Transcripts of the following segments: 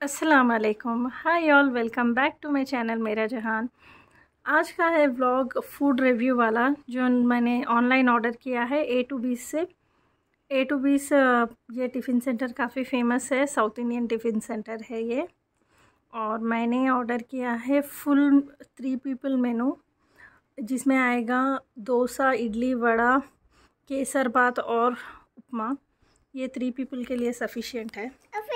अस्सलाम वालेकुम, hi all, welcome back to my channel मेरा जहान। आज का है व्लॉग फूड रिव्यू वाला जो मैंने ऑनलाइन ऑर्डर किया है ए टू बीस से। ए टू बीस ये टिफ़िन सेंटर काफ़ी फेमस है, साउथ इंडियन टिफ़िन सेंटर है ये। और मैंने ऑर्डर किया है फुल 3 पीपल मेनू, जिसमें आएगा डोसा, इडली, वड़ा, केसर बात और उपमा। ये 3 पीपल के लिए सफिशिएंट है।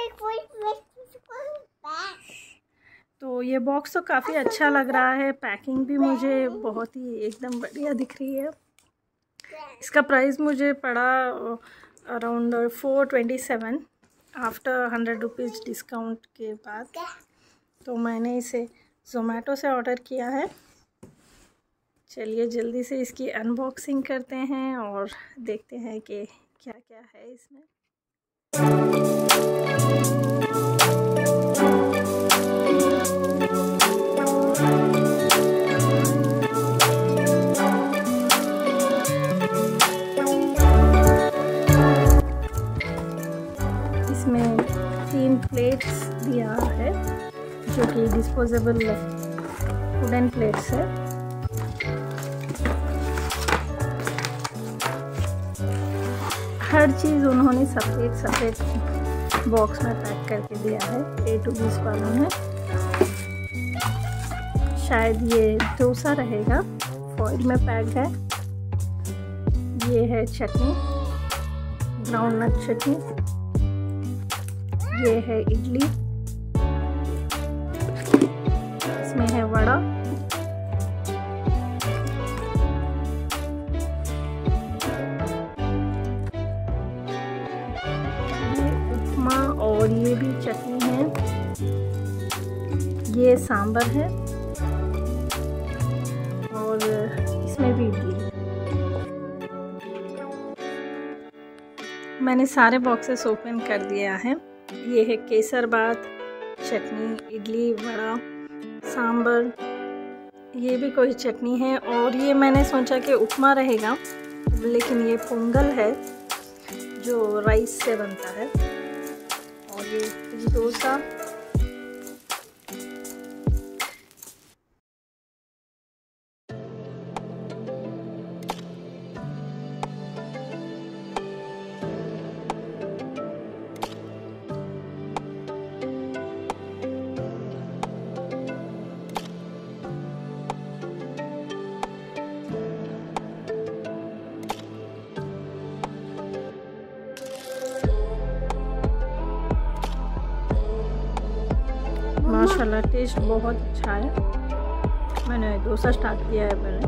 तो ये बॉक्स तो काफ़ी अच्छा लग रहा है, पैकिंग भी मुझे बहुत ही एकदम बढ़िया दिख रही है। इसका प्राइस मुझे पड़ा अराउंड 427 आफ्टर 100 रुपीज़ डिस्काउंट के बाद। तो मैंने इसे ज़ोमैटो से ऑर्डर किया है। चलिए जल्दी से इसकी अनबॉक्सिंग करते हैं और देखते हैं कि क्या क्या है इसमें। इसमें 3 प्लेट्स दिया है जो कि डिस्पोजेबल वुडन प्लेट्स है। हर चीज़ उन्होंने सेपरेट बॉक्स में पैक करके दिया है ए टू बीस वालों ने। शायद ये डोसा रहेगा, फॉइल में पैक है। ये है चटनी, ग्राउंड नट चटनी। ये है इडली, इसमें है वड़ा, ये उपमा और ये भी चटनी है। ये सांभर है और इसमें भी इडली। मैंने सारे बॉक्सेस ओपन कर दिया है। ये है केसर बात, चटनी, इडली, वड़ा, सांभर, ये भी कोई चटनी है। और ये मैंने सोचा कि उपमा रहेगा, लेकिन ये पोंगल है जो राइस से बनता है। और ये डोसा, माशाल्लाह टेस्ट बहुत अच्छा है। मैंने डोसा स्टार्ट किया है पहले।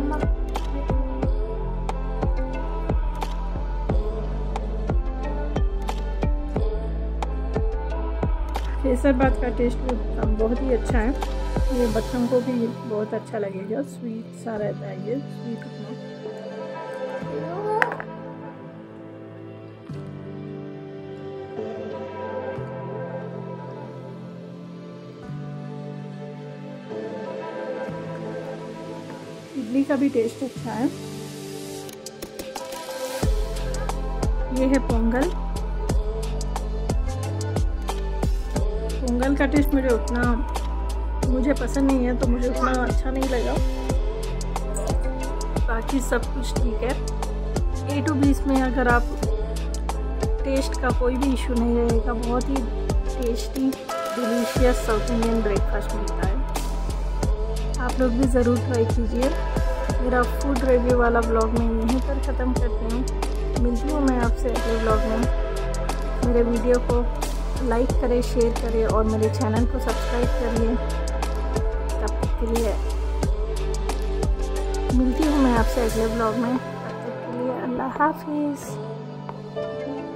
केसर बात का टेस्ट भी बहुत ही अच्छा है। ये बच्चों को भी बहुत अच्छा लगेगा, स्वीट सा रहता है ये स्वीट उपमा। इडली का भी टेस्ट अच्छा है। ये है पोंगल। पोंगल का टेस्ट मुझे पसंद नहीं है, तो मुझे उतना अच्छा नहीं लगा। बाकी सब कुछ ठीक है। ए टू बीस में अगर आप टेस्ट का कोई भी इशू नहीं रहेगा, बहुत ही tasty delicious south Indian breakfast मिलता है। आप लोग भी ज़रूर ट्राई कीजिए। मेरा फूड रिव्यू वाला व्लॉग मैं यहीं पर ख़त्म करती हूँ। मिलती हूँ मैं आपसे अगले व्लॉग में। मेरे वीडियो को लाइक करें, शेयर करें और मेरे चैनल को सब्सक्राइब करिए। तब तक के लिए मिलती हूँ मैं आपसे अगले व्लॉग में। तब तक के लिए अल्लाह हाफिज़।